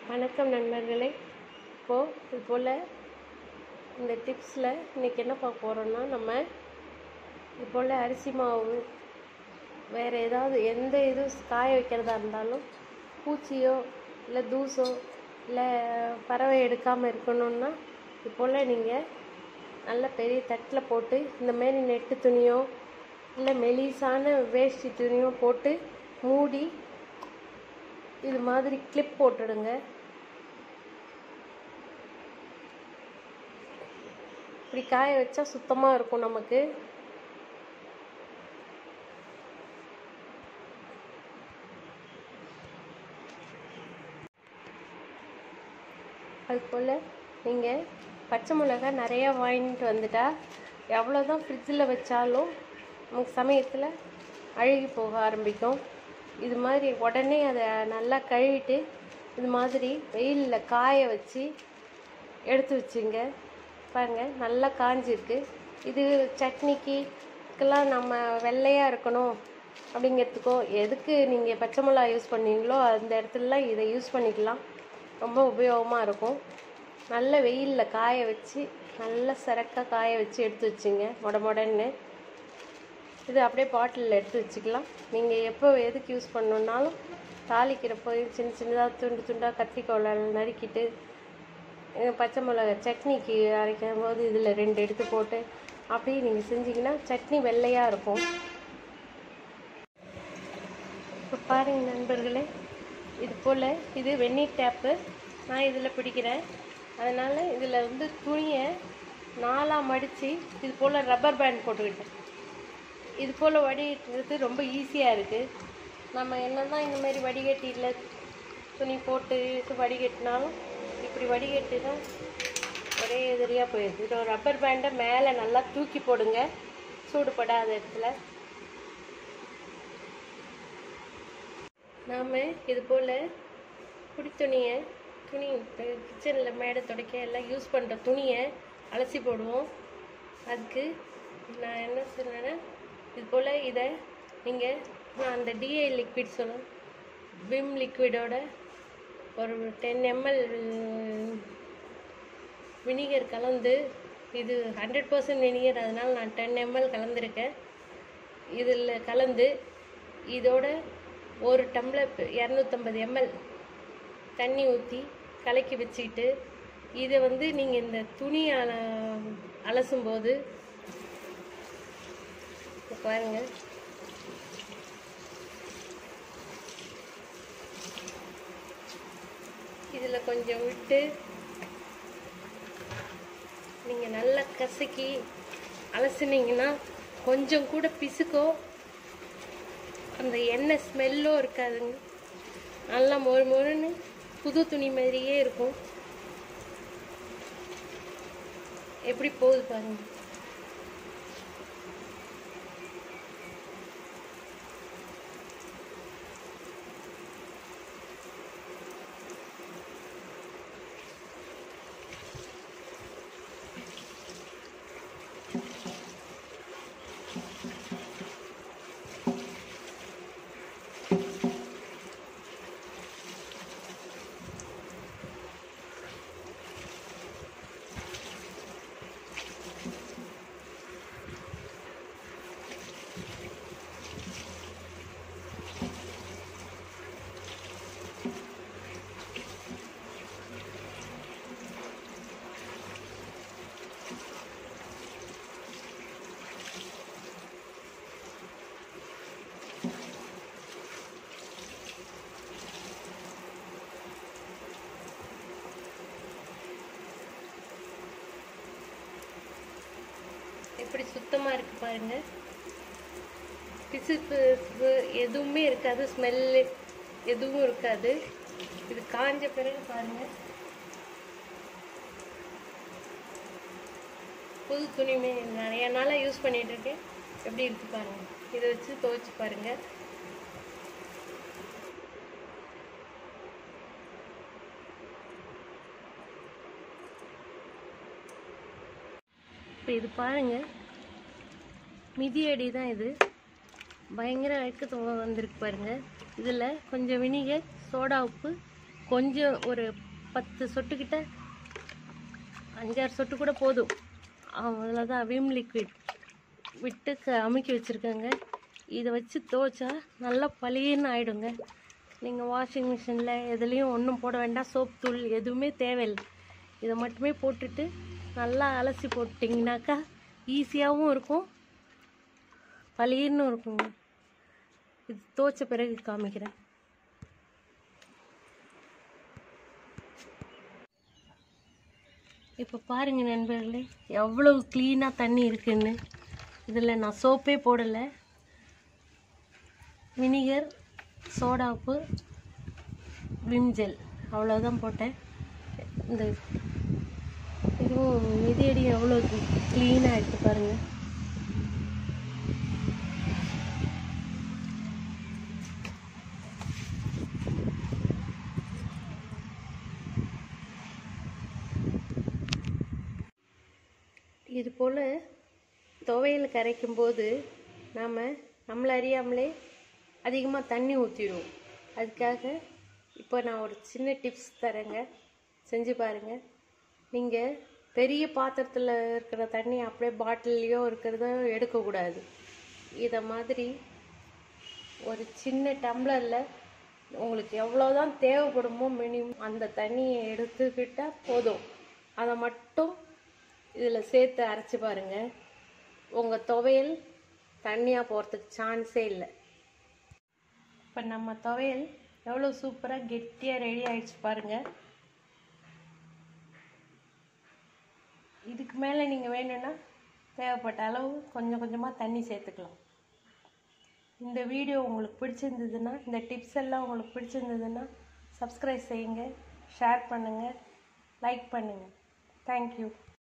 வணக்கம் நண்பர்களே. இப்போது இது போல் இந்த டிப்ஸில் இன்றைக்கி என்ன பார்க்க போகிறோன்னா, நம்ம இது போல் அரிசி மாவு வேறு ஏதாவது எந்த இது காய வைக்கிறதா இருந்தாலும் பூச்சியோ இல்லை தூசோ இல்லை பறவை எடுக்காமல் இருக்கணும்னா இது போல் நீங்கள் நல்ல பெரிய தட்டில் போட்டு இந்தமாரி நெட்டு துணியோ இல்லை மெலிசான வேஷ்டி துணியோ போட்டு மூடி இது மாதிரி கிளிப் போட்டுடுங்க. இப்படி காய வச்சா சுத்தமாக இருக்கும் நமக்கு. அதுபோல் நீங்கள் பச்சை மிளகாய் நிறையா வாங்கிட்டு வந்துட்டா எவ்வளோதான் ஃப்ரிட்ஜில் வச்சாலும் நமக்கு சமயத்தில் அழுகி போக ஆரம்பிக்கும். இது மாதிரி உடனே அதை நல்லா கழுவிட்டு இது மாதிரி வெயிலில் காய வச்சு எடுத்து வச்சுங்க. பாருங்கள், நல்லா காஞ்சிருக்கு. இது சட்னிக்குலாம் நம்ம வெள்ளையாக இருக்கணும் அப்படிங்கிறதுக்கோ எதுக்கு நீங்கள் பச்சை மிளகா யூஸ் பண்ணீங்களோ அந்த இடத்துலலாம் இதை யூஸ் பண்ணிக்கலாம். ரொம்ப உபயோகமாக இருக்கும். நல்ல வெயிலில் காய வச்சு நல்லா சிறக்காக காய வச்சு எடுத்து வச்சுங்க மொடன்னு. இது அப்படியே பாட்டிலில் எடுத்து வச்சுக்கலாம். நீங்கள் எப்போ எதுக்கு யூஸ் பண்ணணுன்னாலும் தாளிக்கிறப்போ சின்ன சின்னதாக துண்டு துண்டாக கத்திரிக்கோளால் நறுக்கிட்டு பச்சை மிளகா சட்னிக்கு அரைக்கும் போது இதில் 2 எடுத்து போட்டு அப்படியே நீங்கள் செஞ்சிங்கன்னா சட்னி வெள்ளையாக இருக்கும். இப்போ பாருங்கள் நண்பர்களே, இது போல் இது வெந்நீர் டேப்பு நான் இதில் பிடிக்கிறேன். அதனால் இதில் துணியை 4ஆக மடித்து இது போல் ரப்பர் பேண்ட் போட்டுக்கிட்டேன். இது போல் வடிகட்டுறது ரொம்ப ஈஸியாக இருக்குது. நம்ம என்ன தான் இந்தமாரி வடிகட்டியில் துணி போட்டு வடிகட்டினாலும் இப்படி வடிகட்டினா ஒரே எதிரியாக போயிடுது. இது ஒரு ரப்பர் பேண்டை மேலே நல்லா தூக்கி போடுங்க, சூடுபடாத இடத்துல. நாம் இது போல் துணி கிச்சனில் மேடை துடைக்க எல்லாம் யூஸ் பண்ணுற துணியை அலசி போடுவோம். அதுக்கு நான் என்ன சொன்னேன்னா, இது போல் இதை நான் அந்த DI லிக்விட் விம் லிக்விடோட ஒரு 10 ml வினிகர் கலந்து, இது 100% வினிகர், அதனால் நான் 10 ml கலந்துருக்கேன். இதில் கலந்து இதோட ஒரு டம்ளர் 250 ml தண்ணி ஊற்றி கலக்கி வச்சுக்கிட்டு இதை நீங்கள் இந்த துணி அலசும்போது பாருங்கள், இதில் கொஞ்சம் விட்டு நீங்கள் நல்லா கசக்கி அலசுனீங்கன்னா கொஞ்சம் கூட பிசுக்கோ அந்த எண்ணெய் ஸ்மெல்லோ இருக்காதுங்க. நல்லா மொறுன்னு புது துணி மாதிரியே இருக்கும். எப்படி போகுது பாருங்கள். எப்படி சுத்தமாக இருக்குது பாருங்கள். பிசுப்பு எதுவுமே இருக்காது, ஸ்மெல்லு எதுவும் இருக்காது. இது காஞ்ச பிறகு பாருங்கள், புது துணிமே நிறைய நாளாக யூஸ் பண்ணிகிட்ருக்கேன். எப்படி இருக்குது பாருங்கள். இதை வச்சு துவைச்சி பாருங்கள். இப்போ இது பாருங்கள், மிதியடி தான் இது. பயங்கர அழுக்கு வந்திருக்கு பாருங்கள். இதில் கொஞ்சம் வினிகர், சோடா உப்பு கொஞ்சம் ஒரு 10 சொட்டுக்கிட்ட, 5-6 சொட்டு கூட போதும். அவ்வளோதான். விம் லிக்விட் விட்டு அமுக்கி வச்சுருக்கேங்க. இதை வச்சு துவைச்சா நல்லா பளிர்னு ஆகிடுங்க. நீங்கள் வாஷிங் மிஷினில் எதுலேயும் ஒன்றும் போட வேண்டாம். சோப் தூள் எதுவுமே தேவையில்லை. இதை மட்டுமே போட்டுட்டு நல்லா அலசி போட்டிங்கனாக்கா ஈஸியாகவும் இருக்கும், பளிர்னு இருக்குங்க. இது துவைச்ச பிறகு காமிக்கிறேன். இப்போ பாருங்கள் நண்பர்களே, எவ்வளவு க்ளீனாக தண்ணி இருக்குன்னு. இதில் நான் சோப்பே போடலை. வினிகர், சோடாப்பு, விம் ஜெல் அவ்வளோதான் போட்டேன். இந்த இதுவும் மிதியடி எவ்வளோ க்ளீனாக எடுத்து பாருங்கள். இது போல் துவையல் கரைக்கும்போது நம்மளை அறியாமலே அதிகமாக தண்ணி ஊற்றிடுவோம். அதுக்காக இப்போ நான் ஒரு சின்ன டிப்ஸ் தரேங்க, செஞ்சு பாருங்கள். நீங்கள் பெரிய பாத்திரத்தில் இருக்கிற தண்ணி அப்படியே பாட்டில்லையோ இருக்கிறத எடுக்கக்கூடாது. இதை மாதிரி ஒரு சின்ன டம்ளரில் உங்களுக்கு எவ்வளோதான் தேவைப்படுமோ மினிமம் அந்த தண்ணியை எடுத்துக்கிட்டால் போதும். அதை மட்டும் இதில் சேர்த்து அரைச்சி பாருங்கள். உங்கள் துவையல் தண்ணியாக போகிறதுக்கு சான்ஸே இல்லை. இப்போ நம்ம துவையல் எவ்வளோ சூப்பராக கெட்டியாக ரெடி ஆகிடுச்சு பாருங்கள். இதுக்கு மேலே நீங்கள் வேணும்னா தேவைப்பட்ட அளவு கொஞ்சம் கொஞ்சமாக தண்ணி சேர்த்துக்கலாம். இந்த வீடியோ உங்களுக்கு பிடிச்சிருந்ததுன்னா, இந்த டிப்ஸ் எல்லாம் உங்களுக்கு பிடிச்சிருந்ததுன்னா சப்ஸ்கிரைப் செய்யுங்க, ஷேர் பண்ணுங்கள், லைக் பண்ணுங்கள். தேங்க்யூ.